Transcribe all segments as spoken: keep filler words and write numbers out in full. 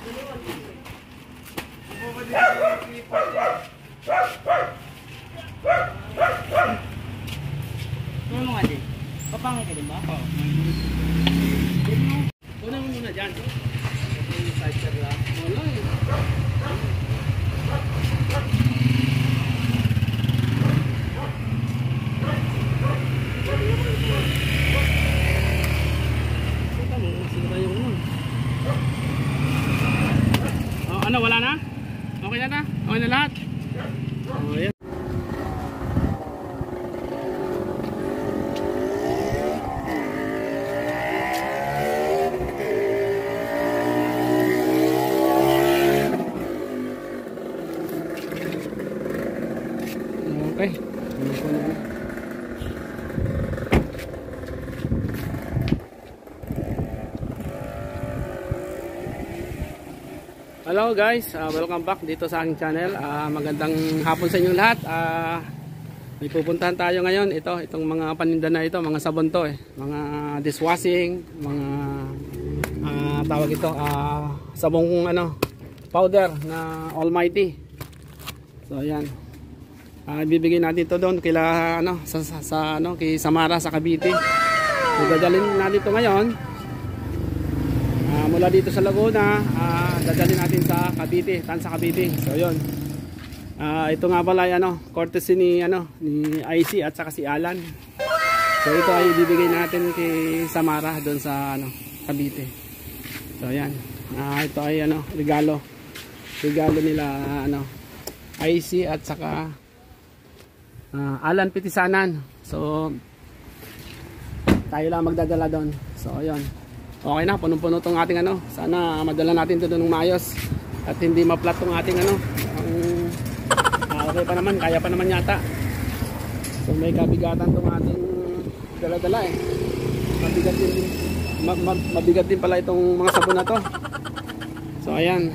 Ano nga din? Papangay ka din ba? Oo. Kunan mo muna dyan. Yung sidecar lang. Wala eh. Oh, ano, wala na? Okay na na? Okay na lahat? Oh, yan. Okay. Hello guys, uh, welcome back dito sa aking channel. Uh, magandang hapon sa inyong lahat. Uh, may pupuntahan tayo ngayon. Ito, itong mga paninda na ito, mga sabon to eh. Mga dishwashing, mga uh, tawag ito, uh, sabong ano, powder na Almighty. So ayan. Uh, bibigay natin ito doon kila ano sa, sa, sa ano kay Samara sa Cavite. So dadalhin natin ito ngayon. Uh, mula dito sa Laguna, uh, dadalhin natin sa Cavite, tan sa Cavite. So 'yon. Uh, ito nga pala ay ano, courtesy ni ano ni I C at saka si Alan. So ito ay bibigay natin kay Samara doon sa ano Cavite. So ayan. Uh, ito ay ano regalo. Regalo nila uh, ano I C at saka Uh, Alan Pitisanan. So tayo lang magdadala doon. So ayun. Okay na, punong-puno tong ating ano. Sana madala natin ito doon ng maayos at hindi ma-flat tong ating ano. Ang uh, okay pa naman, kaya pa naman yata. So may kabigatan tong ating dala-dala eh. Mabigat din ma ma mabigat din pala itong mga sabon na to. So ayan.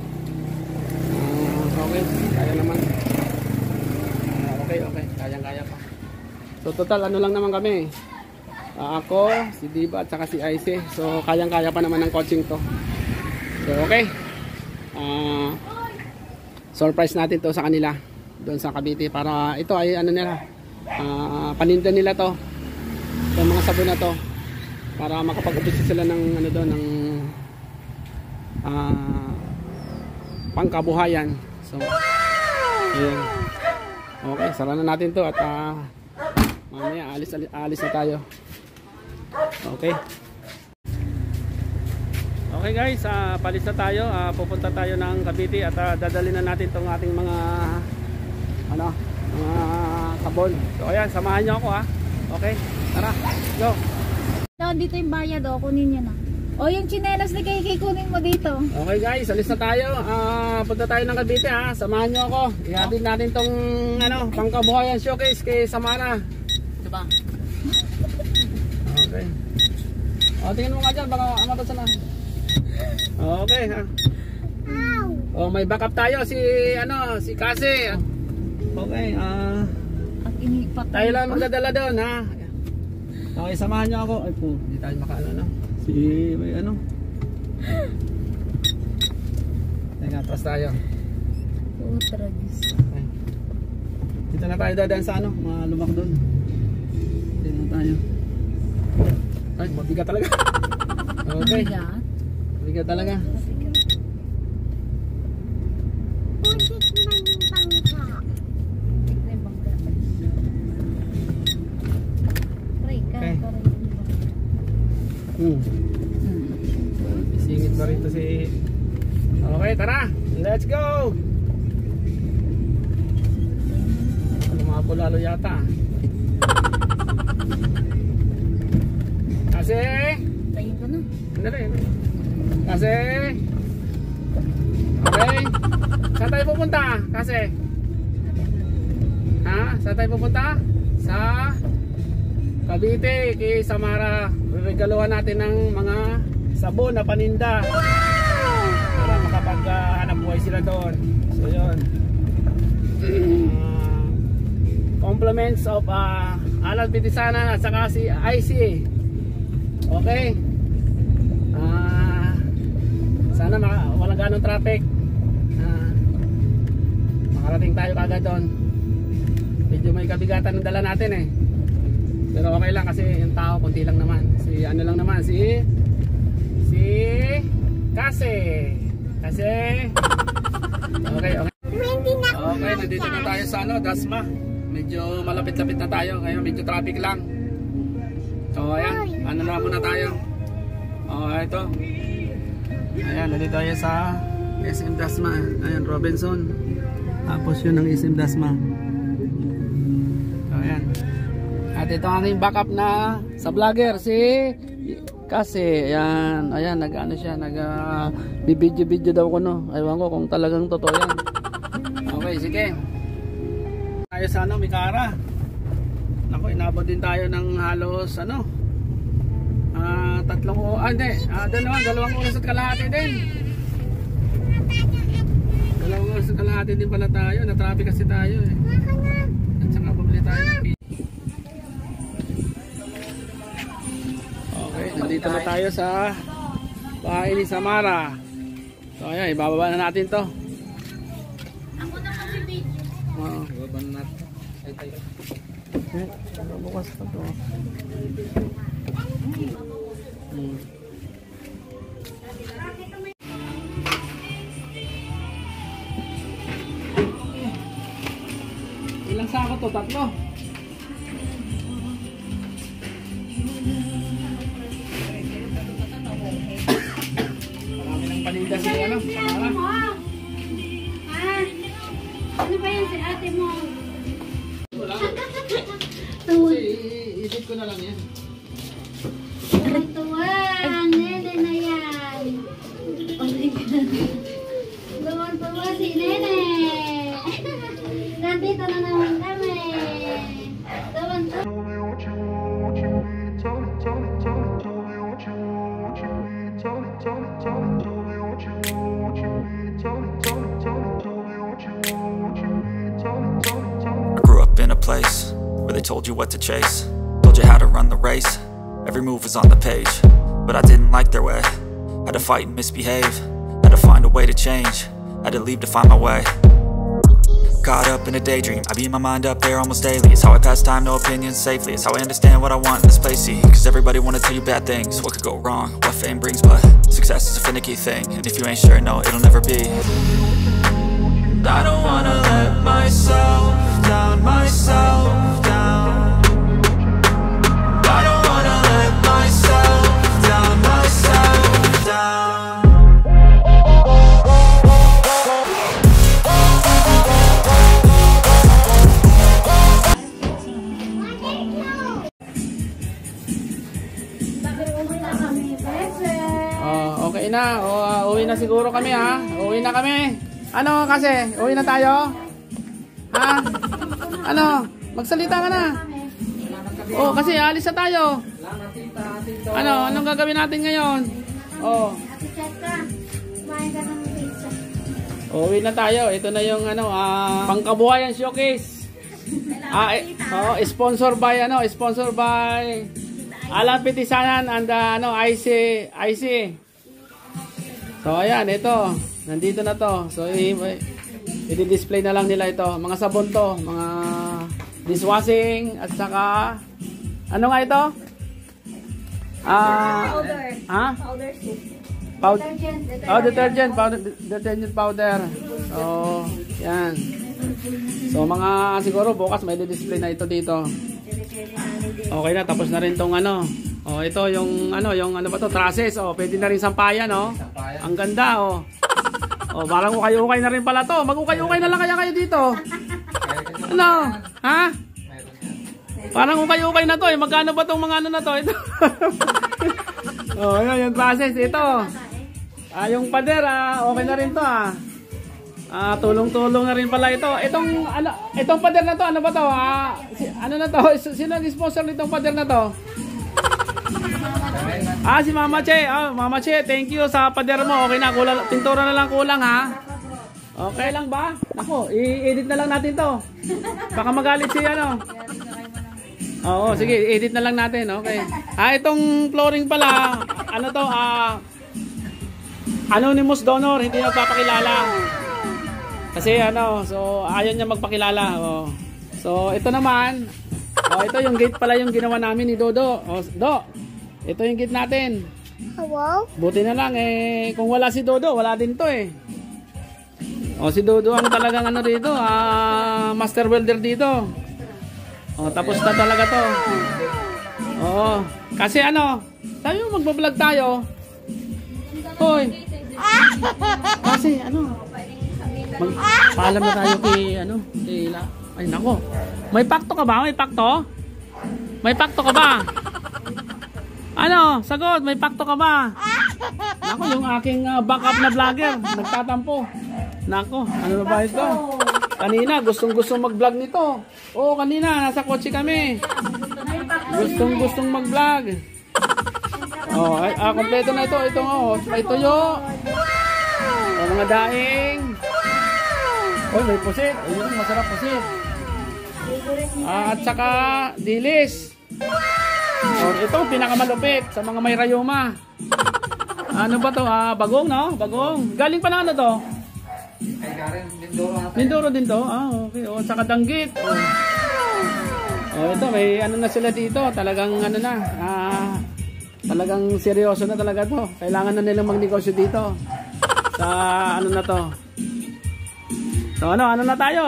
Uh, okay, kaya naman. Okay, okay. Kayang-kaya pa. So total ano lang naman kami. Uh, ako, si Diva at saka si Ice. So kayang-kaya pa naman ng coaching to. So okay. Uh, surprise natin to sa kanila doon sa Cavite para ito ay ano nila. Uh, paninda nila to. Yung mga sabon na to para makapag-ubos sila ng ano doon ng uh, pangkabuhayan. So ayun. Okay, sara na natin to at uh, mamaya alis, alis, alis na tayo. Okay. Okay guys, uh, palis na tayo. Uh, pupunta tayo ng Cavite at uh, dadalhin na natin tong ating mga ano, mga sabon. So ayan, samahan niyo ako ha. Okay, tara, go. Dito yung bayad o, kunin nyo na. O yung chinelas na kay kunin mo dito. Okay guys, alis na tayo. Uh, punta tayo ng Cavite ha. Samahan nyo ako. Ihatid natin tong ano, pangkabuhayan showcase kay Samara. Diba? Okay. O, tingnan mo nga dyan, baka amatasan na. Okay ha. O, may backup tayo si ano, si Kasi. Okay, ah uh, tayo lang magdadala doon ha. Okay, samahan nyo ako. Ay po, hindi tayo makaano no. Si may ano. Teka, atras tayo. Utragis. Okay. Dito na tayo dadaan sa ano, mga lumak doon. Dito na tayo. Ay, mabigat talaga. Okay. Mabigat? Mabigat talaga. Hmm. Singit pa rito si. Okay, tara. Let's go. Lumapo lalo yata. Kasi tayo ka na. Dali. Kasi okay. Saan tayo pupunta? Kasi ha? Saan tayo pupunta? Sa Cavite kay Samara. Regaluhan natin ng mga sabon na paninda para makapaghanap buhay sila doon. So yun. Uh, compliments of uh, Alan Pitisanan at saka si I C. Okay. Uh, sana walang ganong traffic. Ah, makarating tayo kagad doon. Medyo may kabigatan ng dala natin eh. Pero okay lang kasi yung tao konti lang naman. Si ano lang naman si si Kasi. Kasi okay, okay. Okay, nandito na tayo sa ano, Dasma. Medyo malapit-lapit na tayo. Ngayon medyo traffic lang. So ayan, ano na muna tayo. Oh, ito. Ayan, nandito tayo sa S M Dasma. Ayan, Robinson. Tapos yun ang S M Dasma. So ayan. At ito ang aking backup na sa vlogger si Kasi. Ayan, ayan, nag-ano siya, nag uh, bibidyo-video daw ko no. Aywan ko kung talagang totoo yan. Okay, sige. Tayo sa ano, Mikara. Naku, inabot din tayo ng halos ano, ah, uh, tatlong o, ah hindi, ah, dalawang, dalawang oras at kalahati din. Dalawang oras at kalahati din pala tayo. Na-traffic kasi tayo eh. At saka bumili tayo ng pizza. Okay, nandito na tayo sa bahay ni Samara. So ayan, ibababa na natin to. Ako na mag-video. Oo. Ibaba na natin. Ay tayo. Eh, bukas pa to. Hmm. Ilang sako to? Tatlo? Marami ng paninda si ano, Samara. Ah, ano ba yan si ate mo? Wala. Tuwa. I-edit ko na lang yan. Tuwa. Nene na yan. Oh my God. Tuwa-tuwa si Nene. Nandito na naman kami. Tuwa-tuwa. I grew up in a place where they told you what to chase, told you how to run the race. Every move was on the page, but I didn't like their way. Had to fight and misbehave, had to find a way to change, had to leave to find my way. Caught up in a daydream, I beat my mind up there almost daily. It's how I pass time, no opinions safely. It's how I understand what I want in this place, see. Cause everybody wanna tell you bad things, what could go wrong, what fame brings. But success is a finicky thing, and if you ain't sure, no, it'll never be. I don't wanna let myself down, myself down. I don't wanna let myself down, myself down. Oh, okay na. O, uh, uwi na siguro kami ha. Uwi na kami. Ano kasi? Uwi na tayo? Ha? Ano? Magsalita ka na. Oh, kasi alis na tayo. Ano? Anong gagawin natin ngayon? Oh. Uwi na tayo. Ito na yung ano, ah, pangkabuhayan showcase. Ah, eh, oh, sponsor by ano, sponsor by Alan Petisanan and uh, ano, I C, I C. So ayan, ito. Nandito na to. So i-display na lang nila ito. Mga sabon to, mga dishwashing at saka ano nga ito? Ah, Powder. ha? Powder soup. Powder. Detergent. Oh, detergent powder, detergent powder. So, yan. So mga siguro bukas may display na ito dito. Okay na, tapos na rin tong ano. Oh, ito yung ano, yung ano ba to, trusses. Oh, pwede na rin sampayan, oh. Ang ganda, oh. Oh, parang ukay-ukay na rin pala to. Mag-ukay-ukay na lang kaya kayo dito. Ano? Ha? Parang ukay-ukay na to, eh. Magkano ba tong mga ano na to? Ito. Oh, yun, yung trusses ito. Ah, yung pader, ah, okay na rin to, ah. Ah, tulong-tulong na rin pala ito. Itong ano, itong pader na to, ano ba to? Ah, si, ano na to? Sino nag-sponsor nitong pader na to? Ah, si Mama Che. Ah, Mama Che, thank you sa pader mo. Okay na, kulang, pintura na lang kulang ha. Okay lang ba? Nako, i-edit na lang natin to. Baka magalit si ano. Oo, sige, edit na lang natin, okay. Ah, itong flooring pala, ano to? Ah, anonymous donor, hindi nagpapakilala. Kasi ano, so ayaw niya magpakilala. Oh. So ito naman, oh, ito yung gate pala yung ginawa namin ni Dodo. Oh, Do, ito yung gate natin. Wow. Buti na lang eh, kung wala si Dodo, wala din to eh. Oh, si Dodo ang talagang ano dito, ah, master welder dito. Oh, tapos na talaga to. Oo. Kasi ano, sabi mo magbablog tayo. Hoy. Kasi ano, magpaalam na tayo kay ano, kay La. Ay nako. May pakto ka ba? May pakto? May pakto ka ba? Ano? Sagot, may pakto ka ba? Nako, yung aking uh, backup na vlogger, nagtatampo. Nako, ano na ba ito? Kanina, gustong-gustong mag-vlog nito. Oo, kanina, nasa kotse kami. Gustong-gustong mag-vlog. Oh, ay, ah, kompleto na ito. Ito, oh, may tuyo. Oh, mga daing. Oh, may pusit. Ayun, masarap pusit. Ah, at saka, dilis. Oh, ito, pinakamalupit sa mga may rayuma. Ano ba to? Ah, bagong, no? Bagong. Galing pa na ano to? Ay, Karen, Mindoro natin. Mindoro din to? Ah, okay. O, saka danggit. O. O, ito, may ano na sila dito. Talagang ano na. Ah, talagang seryoso na talaga to. Kailangan na nilang magnegosyo dito. Sa ano na to. So, ano, ano na tayo?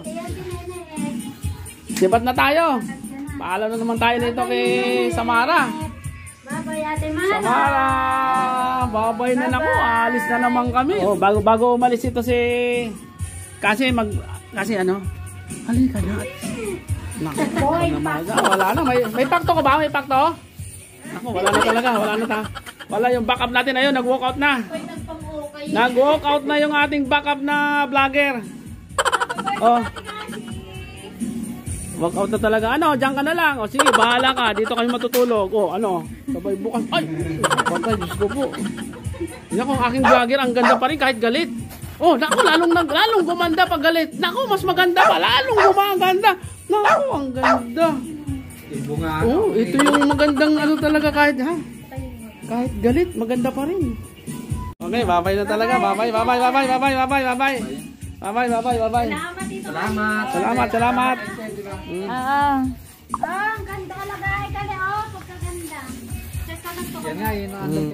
Sibat na tayo. Paalam na naman tayo nito kay Samara. Babay, Ate Mara. Samara! Babay na nako, alis na naman kami. Oh, bago bago umalis ito si kasi mag kasi ano? Halika na. Nako, namaga. Wala na, may may pakto ka ba? May pakto? Nako, wala na talaga, wala na ta. Wala yung backup natin ayun, nag-walk out na. Nag-walk out na yung ating backup na vlogger. Oh. Walk out na talaga. Ano, diyan ka na lang. O sige, bahala ka. Dito kami matutulog. O, ano? Sabay bukas. Ay! Patay, Diyos ko po. Yan kung aking vlogger, ang ganda pa rin kahit galit. Oh, naku, lalong, lalong gumanda pag galit. Naku, mas maganda pa. Lalong gumaganda. Naku, ang ganda. Oh, ito yung magandang ano talaga kahit, ha? Kahit galit, maganda pa rin. Okay, babay na talaga. Babay, babay, babay, babay, babay, babay. Babay, babay, babay. Salamat. Salamat, salamat. Ah. Oh, ang ganda talaga. Ay, kali, oh, pagkaganda. Check ka lang to. Yan nga, yun ang